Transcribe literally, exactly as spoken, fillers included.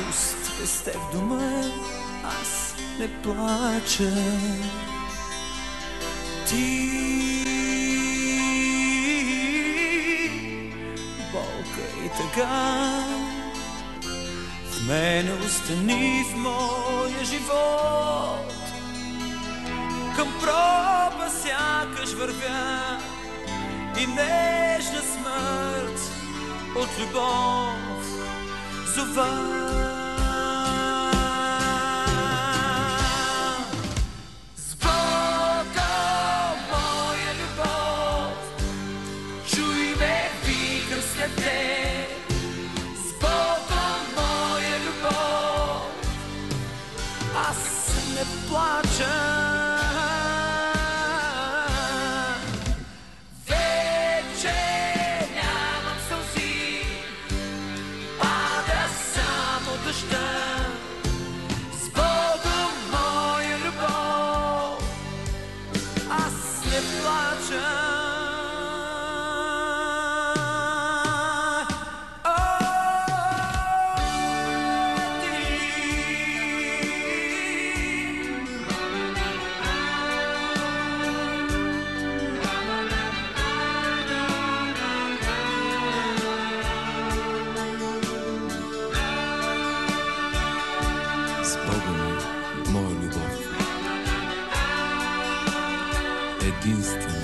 радост без теб дома аз не плача. Ти болка и тъга в мене остани в моя живот. Към проба сякаш вървя и нежна смърт от любов зова. С Богом, моя любов, чуй ме, викам след теб. С Богом, моя любов, аз не плача. С Богом, моя любов, аз не плача. С Богом, моя любов, единствена.